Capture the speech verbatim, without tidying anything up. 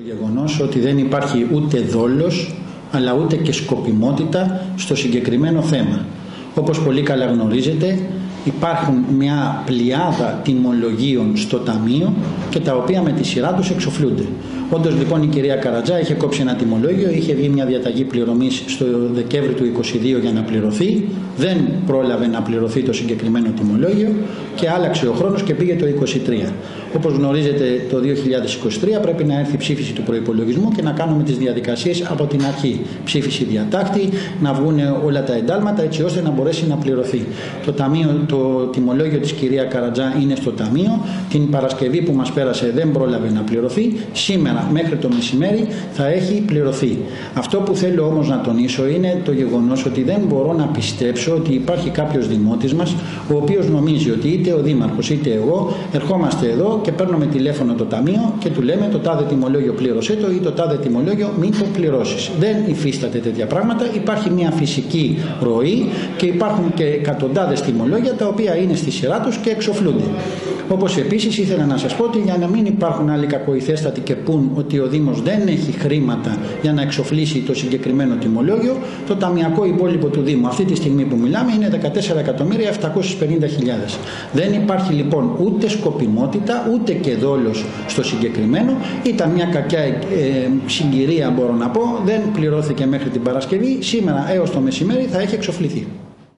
Γεγονός ότι δεν υπάρχει ούτε δόλος αλλά ούτε και σκοπιμότητα στο συγκεκριμένο θέμα. Όπως πολύ καλά γνωρίζετε, υπάρχουν μια πλειάδα τιμολογίων στο Ταμείο και τα οποία με τη σειρά τους εξοφλούνται. Όντως λοιπόν η κυρία Καρατζά είχε κόψει ένα τιμολόγιο, είχε βγει μια διαταγή πληρωμής στο Δεκέμβρη του είκοσι δύο για να πληρωθεί, δεν πρόλαβε να πληρωθεί το συγκεκριμένο τιμολόγιο και άλλαξε ο χρόνος και πήγε το είκοσι τρία. Όπως γνωρίζετε, το δύο χιλιάδες είκοσι τρία πρέπει να έρθει ψήφιση του προϋπολογισμού και να κάνουμε τις διαδικασίες από την αρχή. Ψήφιση διατάκτη, να βγουν όλα τα εντάλματα έτσι ώστε να μπορέσει να πληρωθεί. Το, ταμείο, το τιμολόγιο της κυρία Καρατζά είναι στο Ταμείο. Την Παρασκευή που μας πέρασε δεν πρόλαβε να πληρωθεί. Σήμερα μέχρι το μεσημέρι θα έχει πληρωθεί. Αυτό που θέλω όμως να τονίσω είναι το γεγονός ότι δεν μπορώ να πιστέψω ότι υπάρχει κάποιος δημότης μας ο οποίος νομίζει ότι είτε ο Δήμαρχος είτε εγώ ερχόμαστε εδώ και παίρνουμε τηλέφωνο το Ταμείο και του λέμε το τάδε τιμολόγιο πλήρωσέ το ή το τάδε τιμολόγιο μην το πληρώσεις. Δεν υφίσταται τέτοια πράγματα. Υπάρχει μια φυσική ροή και υπάρχουν και εκατοντάδες τιμολόγια τα οποία είναι στη σειρά τους και εξοφλούνται. Όπως επίσης ήθελα να σας πω ότι για να μην υπάρχουν άλλοι κακοηθέστατοι και πούν ότι ο Δήμος δεν έχει χρήματα για να εξοφλήσει το συγκεκριμένο τιμολόγιο, το ταμιακό υπόλοιπο του Δήμου αυτή τη στιγμή που μιλάμε είναι δεκατέσσερα εκατομμύρια επτακόσιες πενήντα χιλιάδες. Δεν υπάρχει λοιπόν ούτε σκοπιμότητα ούτε και δόλος στο συγκεκριμένο. Ήταν μια κακιά ε, συγκυρία μπορώ να πω, δεν πληρώθηκε μέχρι την Παρασκευή, σήμερα έως το μεσημέρι θα έχει εξοφληθεί.